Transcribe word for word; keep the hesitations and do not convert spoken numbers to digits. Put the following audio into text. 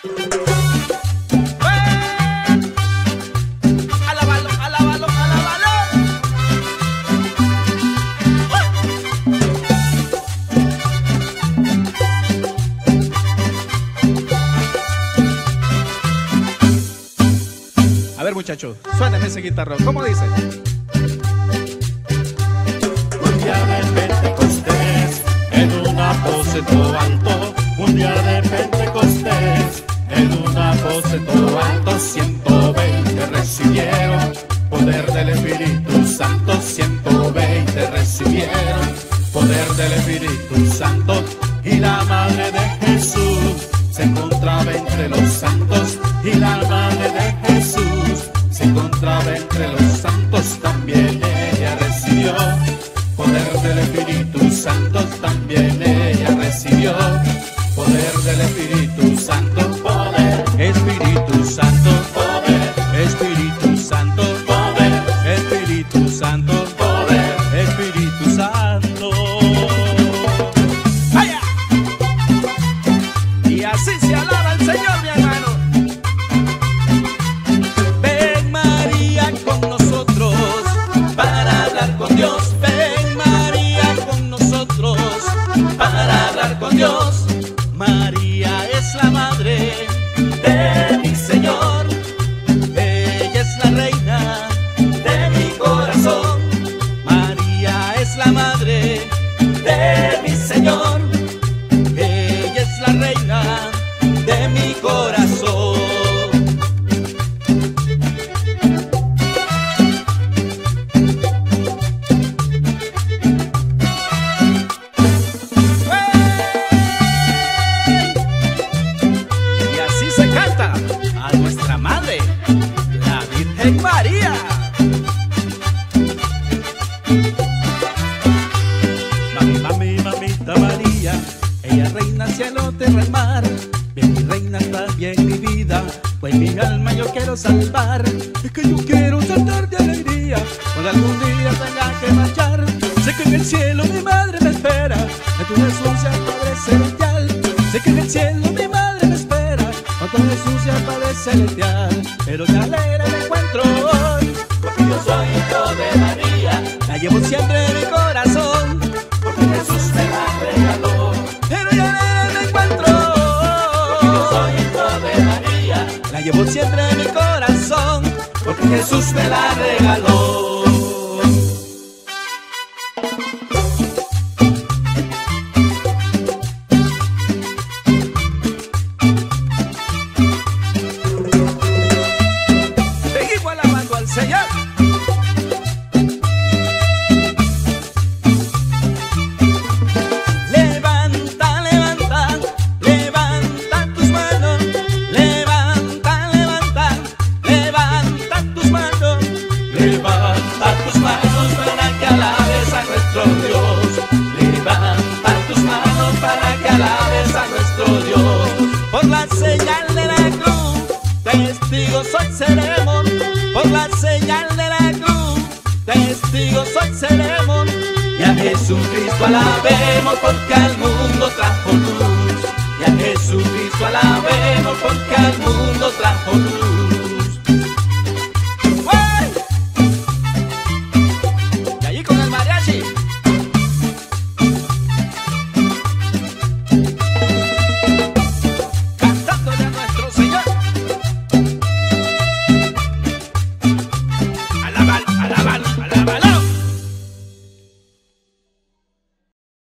Alábalo, alábalo, alábalo. A ver, muchachos, suénenme ese guitarrón. ¿Cómo dice? Un día de Pentecostés, en un aposento alto. Un día de Pentecostés, en un aposento alto. ciento veinte recibieron poder del Espíritu Santo. ciento veinte recibieron poder del Espíritu Santo. Y la madre de Jesús se encontraba entre los santos. Y la madre de Jesús se encontraba entre los santos. También ella recibió poder del Espíritu Santo. También ella recibió poder del Espíritu Santo. Poder, Espíritu Santo. Poder, Espíritu Santo. Poder, Espíritu Santo. Poder, Espíritu Santo. ¡Vaya! Y así se alaba el Señor, mi hermano. Ven María con nosotros para hablar con Dios. Ven María con nosotros para hablar con Dios. María es la madre de mi Señor. Ella es la reina de mi corazón. María es la madre de mi Señor. Ella es la reina de mi corazón. Y así se canta a nuestra madre, la Virgen María. Mami, mami, mamita María, ella reina cielo, tierra y mar. Ven mi reina, está bien mi vida, pues mi alma yo quiero salvar. Es que yo quiero saltar de alegría cuando algún día tenga que marchar. Sé que en el cielo mi madre me espera, en tu Jesús sea Padre celestial. Sé que en el cielo mi madre me espera, en tu Jesús sea Padre celestial. Pero te alegra el encuentro hoy, porque yo soy hijo de María. La llevo siempre en mi corazón, porque Jesús me la regaló. Pero ya alegra el encuentro hoy, porque yo soy hijo de María. La llevo siempre en mi corazón, porque Jesús me la regaló. Seguimos alabando al Señor. Levanta, levanta, levanta tus manos. Levanta, levanta, levanta tus manos. Levanta tus manos para que alabes a nuestro Dios. Levanta tus manos para que alabes a nuestro Dios. Por la señal de la cruz, testigos hoy seremos. Por la señal de la cruz, testigos hoy seremos. Y a Jesucristo alabemos porque al mundo trajo luz. Y a Jesucristo alabemos porque al mundo trajo luz.